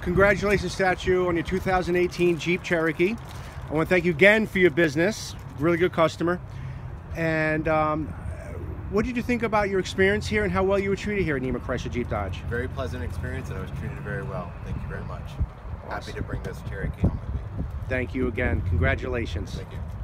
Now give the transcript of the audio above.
congratulations, Statsu, on your 2018 Jeep Cherokee. I want to thank you again for your business. Really good customer. And what did you think about your experience here and how well you were treated here at Nemer Chrysler Jeep Dodge? Very pleasant experience, and I was treated very well. Thank you very much. Awesome. Happy to bring this Cherokee home with me. Thank you again. Congratulations. Thank you.